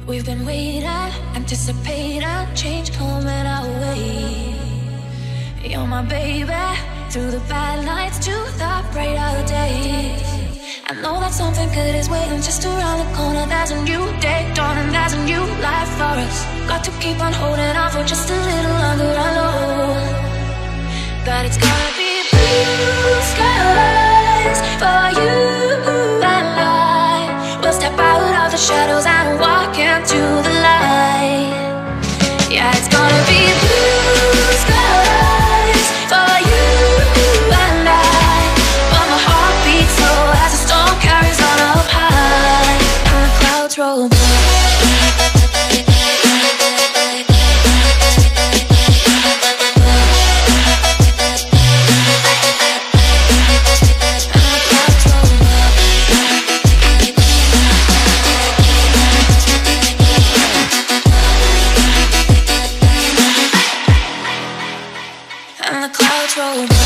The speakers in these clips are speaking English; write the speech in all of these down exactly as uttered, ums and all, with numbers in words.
We've been waiting, anticipating change coming our way. You're my baby, through the bad nights to the brighter days. I know that something good is waiting just around the corner. There's a new day dawning, there's a new life for us. Got to keep on holding on for just a little longer. I know that it's gonna be blue skies for you and I. We'll step out of the shadows and walk into the light. Yeah, it's gonna be blue skies for you and I. But my heart beats slow as the storm carries on up high and the clouds roll by. And the clouds roll by.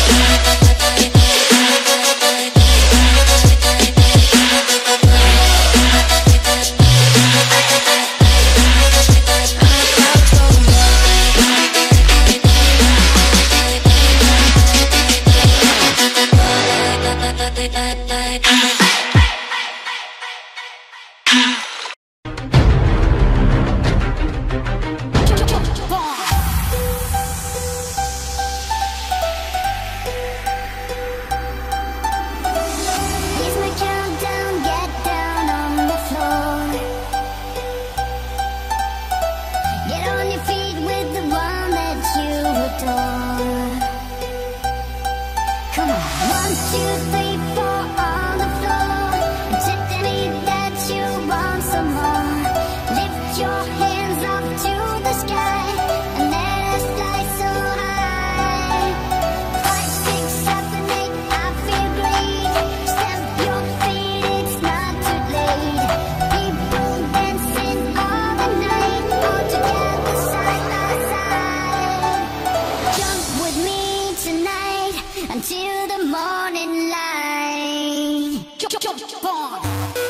Come on, one, two, three, four on the floor. Tell me that you want some more. Lift your hands up to the sky and let us fly so high. Five, six, seven, eight, I feel great. Stamp your feet, it's not too late. People dancing all the night, all together side by side. Jump with me tonight until the morning light. Jump, jump, jump on.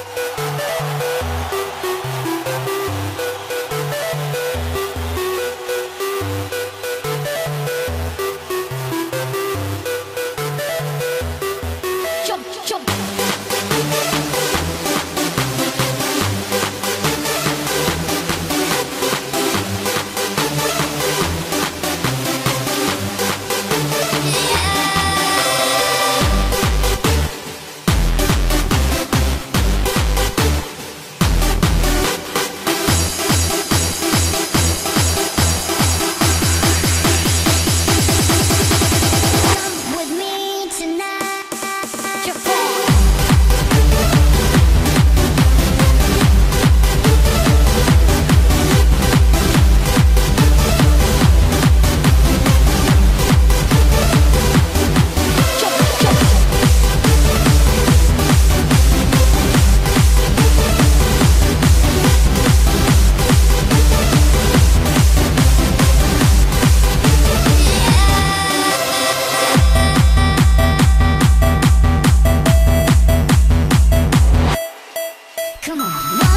Jump, jump. Come on.